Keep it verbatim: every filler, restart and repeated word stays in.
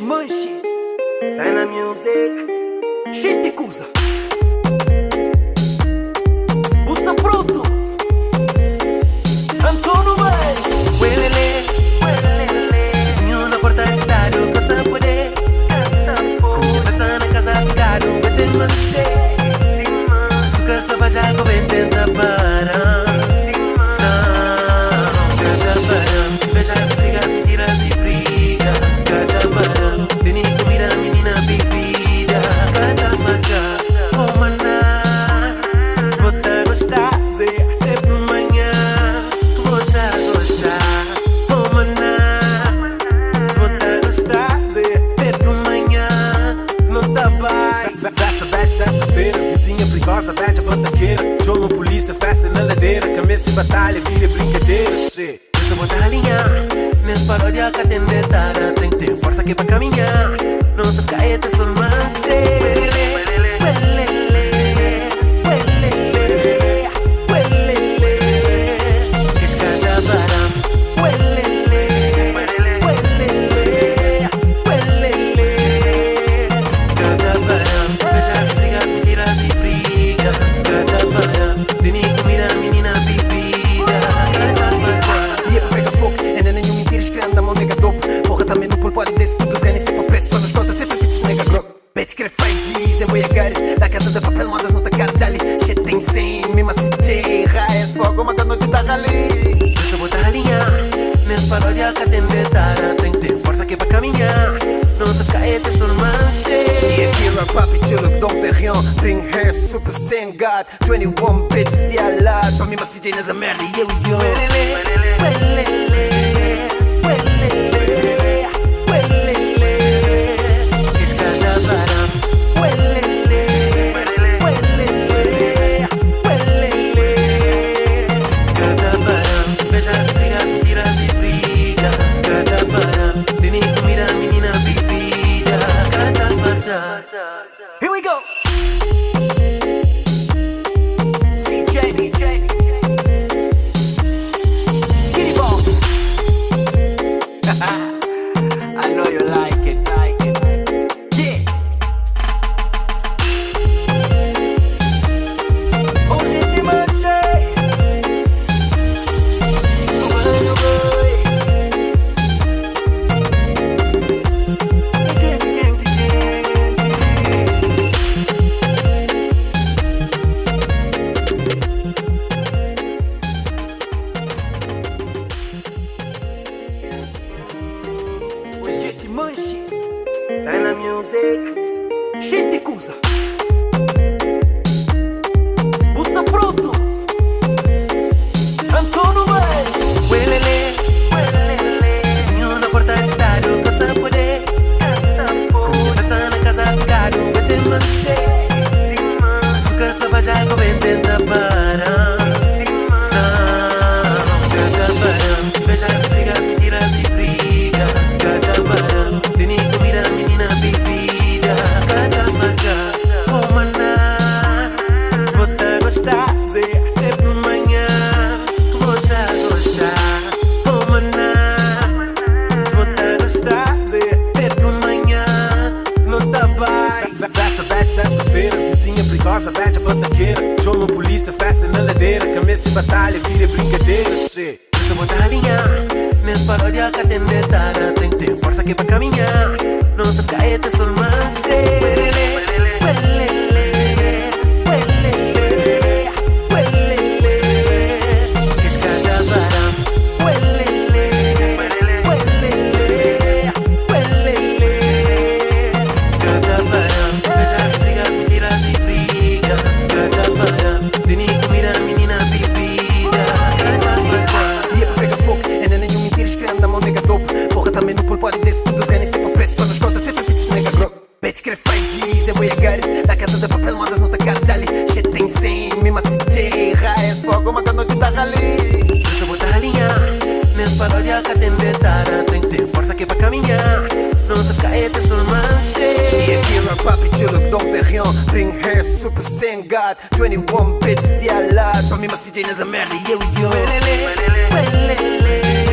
Manchi, sai na music, gente cusa. Bussa pronto, Antonio vai. Welele, welele, vizinho na porta estádio, casa poder. Conversa na casa ficado, bate manche. Suka sabaja com bem tenta parar. Não, tenta parar. Veja as brigas, mentiras e briga. Cada parar, tem comida, menina, bebida. Cada faca, oh maná. Se você gostar, zé, até por manhã. Se você gostar, oh maná. Se você gostar, zé, até por manhã. Não tá bem. Festa, bad, sexta-feira, vizinha perigosa, bad, a bandaqueira. Chama polícia, festa na ladeira. Cabeça de batalha, vira brincadeira, shit. Se botar a linha, nesse paródia que atender tara. Tem que ter força aqui pra caminhar. Não te ficar aí, te só manche. Welele, welele, welele, welele. Queres cada baram? Welele, welele, welele. Cada baram, veja as brigas, mentiras e briga. Cada baram, tem comida, menina, bebida. Cada baram. E pega fogo, ainda nenhum mentira escreve na mão nega dope. Porra também no pulpo, olha desse tudo zen. E se para preço, para nos conta, tenta bitch nega grog. Bitch quer five Gs, em boiagar. Da casa de papel, modas não tá cara dali. Shit tem cem, mesmo assim J. Raias, fogo, uma da noite da rali. Se botar a linha, nesse paródia que atender tara. Tem que ter força aqui pra caminhar. Não te ficar aí, te só manche. E aqui é papi, chulo, Dom Perrion. Bring hair, super saiyan god. twenty-one bitch, se alad. Pra mim, mas C J nessa merda, e eu e eu. Welele, welele, welele, welele. Queres cada baram? Welele, welele, welele. Cada baram, veja as brigas, mentiras e briga. Cada baram, tem comida, menina, bebida. Cada farda. Here we go. C J, C J. Kitty Boss. I know you like it, like it. Yeah. Oh, gente manche. Oh, mano, boy. Again, again, again, oh, gente manche. Sai na music, gente cusa. Bussa pronto, Antonio vai. Welele, welele, vizinho na porta estádio, casa poder. Conversa na casa ficado, bate manche. Suka sabaja com bem tenta parar. Não, cada baram, veja as brigas, mentiras e briga. Cada baram, tem comida, menina, bebida. Cada faca, oh maná. Se você gostar, zé, até por manhã. Se você gostar, oh maná. Se você gostar, zé, até por manhã. Não tá bem. Festa, bad, sexta-feira, vizinha perigosa, bad, a bandaqueira. Chama polícia, festa na ladeira. Cabeça de batalha, vira brincadeira, shit. Se botar a linha, nesse paródia que atender tara. Tem que ter força aqui pra caminhar. Não te ficar aí, te só manche. Welele, welele, welele, welele. Queres cada baram? Welele, welele, welele. Cada baram, veja as brigas, mentiras e briga. Cada baram, tem comida, menina, bebida. Cada faca. E pega fogo, ainda nenhum mentira escreve na mão nega dope. Porra também no pulpo, olha desse tudo zen. E se para preço, para nos conta, tenta bitch nega grog. Bitch quer five Gs, em boiagar. Da casa de papel, modas não tá cara dali. Shit tem cem, mesmo assim J. Raias, fogo, uma da noite da rali. Se botar a linha, nesse paródia que atender tara. Tem que ter força aqui pra caminhar. Não te ficar aí, te só manche. E aqui é papi, chulo, Dom Perrion. Bring hair, super saiyan god. twenty-one bitch, se alad. Pra mim, mas C J nessa merda, e eu e eu. Welele, welele,